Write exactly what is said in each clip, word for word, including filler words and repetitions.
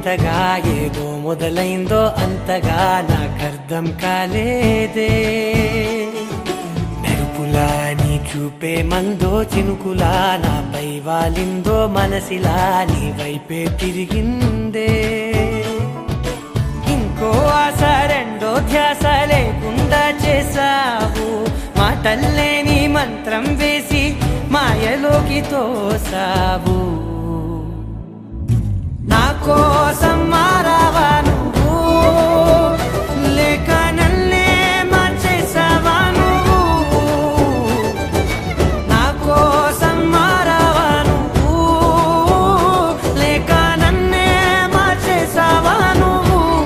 వింతగా ఏదో మొదలైందో అంతగా నాకర్థం కాలేదే. మెరుపులా నీ చూపే మందో చినుకులా నాపై వాలిందో మనసిలా నీ వైపే తిరిగిందే. ఇంకో ఆశ రెండో ధ్యాస లేకుండా చేసావు, మాటల్లే నీ మంత్రం వేసి మాయలోకి తోసావు. నా కోసం మారావా నువ్వు, లేక నన్నే మార్చేసావా నువ్వు? నా కోసం మారావా నువ్వు, లేక నన్నే మార్చేసావా నువ్వు?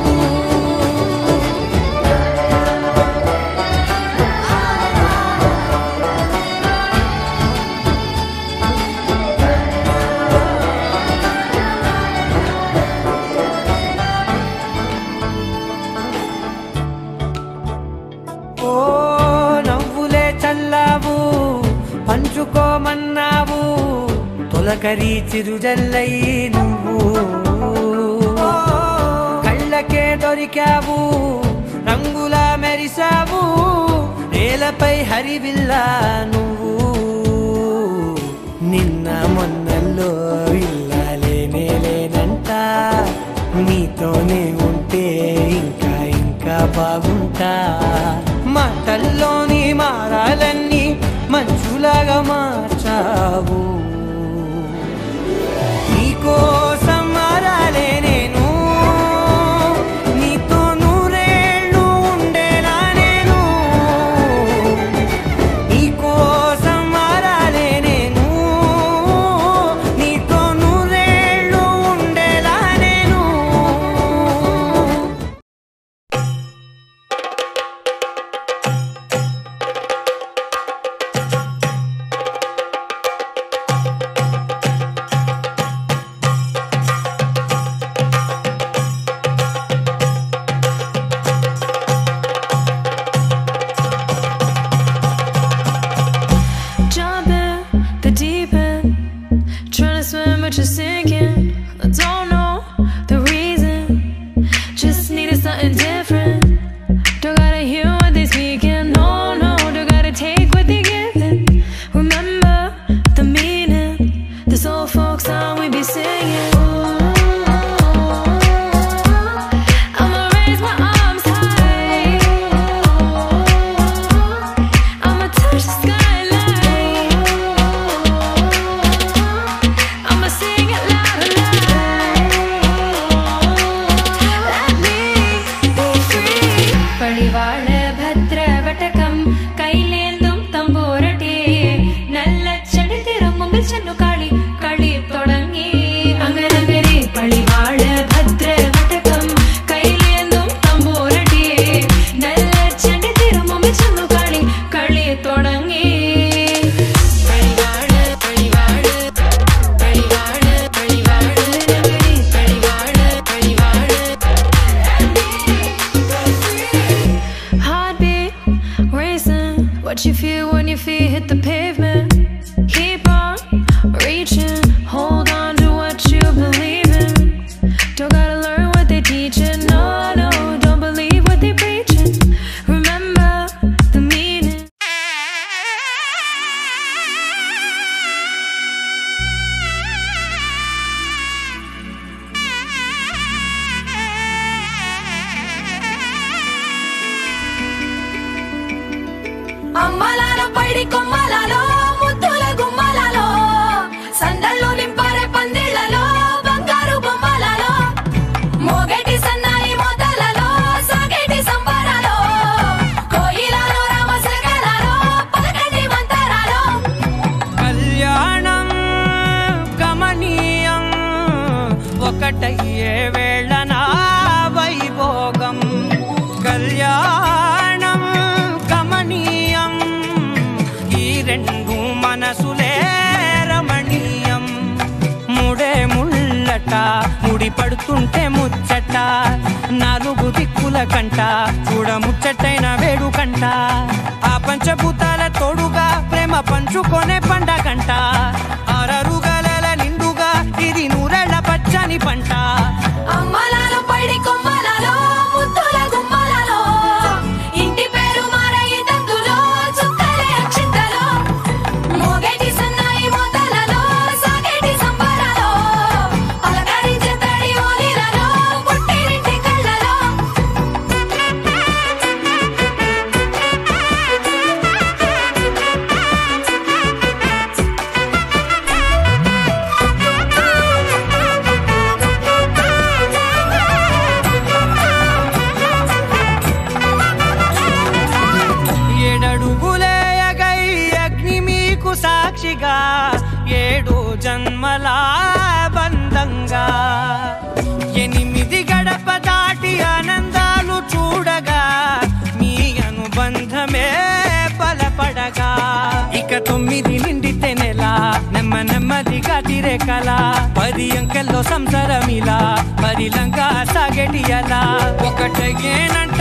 పంచుకోమన్నావు తొలకరి చిరుజల్లై నువ్వు, కళ్ళకే దొరికావు రంగులా మెరిసావు, నేలపై హరివిల్లా నువ్వు. నిన్న మొన్నల్లో ఇల్లాలేనే లేనంట, నీతోనే ఉంటే ఇంకా ఇంకా బాగుంటా. మాటల్లోని మారాలన్నీ మంచులాగా మార్చావు, నీకోసం మారాలే నేను, నీతో నూరేళ్ళు ఉండేలా నేను. నీకోసం మారాలే నేను, నీతో నూరేళ్ళు ఉండేలా నేను. Just sinking, I don't know the reason, just needed something different. Don't gotta hear what they speaking, no, no, don't gotta take what they giving. Remember the meaning, this old folk song we be singing. I'ma raise my arms high, I'ma touch the skyline, I'ma sing it loud and loud. Let me be free. Padivaal bhadra vatakam kailendum tamborate nalla chadithirumbul channu kali kali thodangi angaragare. Padivaal bhadra vatakam kailendum tamborate nalla chadithirumbul channu kali kali thodangi. Padivaal padivaal padivaal padivaal padivaal padivaal. Heartbeat racing, what you feel when your feet hit the pavement. Keep on reaching, hold on to what you believe in. Don't gotta learn what they teaching, no, no, don't believe what they preaching. Remember the meaning. అమ్మలాల పైడి కొమ్మలలో ముద్దుల గుమ్మలలో సందళ్ళు నింపరే పందిళ్లలో బంగారు బొమ్మలలో మోగేటి సన్నాయి మోతలలో సాగేటి సంబరాలో కోయిలలో రామశకలలో పలకటి మంతరాలో. కళ్యాణం గమనీయం ఒకటయ్యే వేళ నా వైభోగం. కళ్యాణం గమనీయం ఈ రెండు మనసులే రమణీయం. ముడే ముళ్ళట ముడి పడుతుంటే ముచ్చట, నాలుగు దిక్కుల కంట చూడ ముచ్చటైన వేడుకంట. ఆ పంచభూతాల తోడుగా ప్రేమ పంచుకొనే పండగంట. ఆరరుగల నిండుగా ఇది నూరెళ్ళ పచ్చని పంట. అమ్మ కల పది అంకెల్లో సంసారమిలా పరిలంగా సాగేటి అలా ఒకటేనంట